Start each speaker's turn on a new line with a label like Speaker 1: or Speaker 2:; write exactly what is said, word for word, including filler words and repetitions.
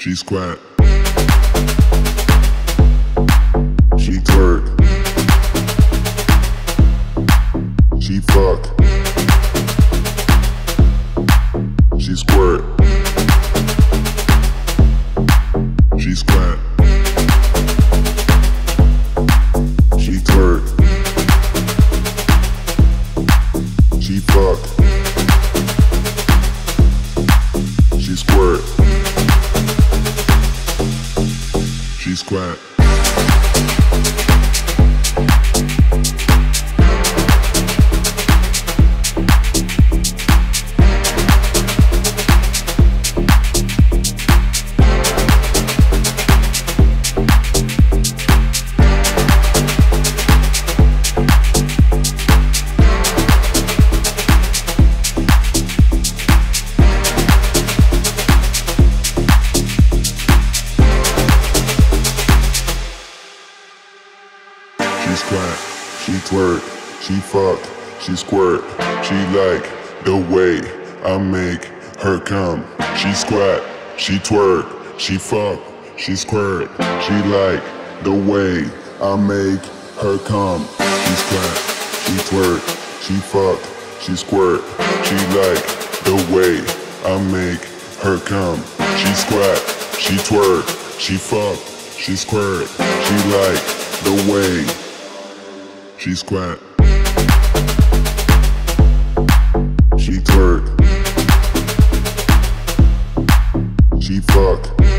Speaker 1: She squat. She twerk. She fuck. She squirt. She squat. She twerk. She fuck. She squirt. She squat. She squat, she twerk, she fuck, she squirt. She like the way I make her come. She squat, she twerk, she fuck, she squirt. She like the way I make her come. She squat, she twerk, she fuck, she squirt. She like the way I make her come. She squat, she twerk, she fuck, she squirt. She like the way. She squat. She twerk. She fuck.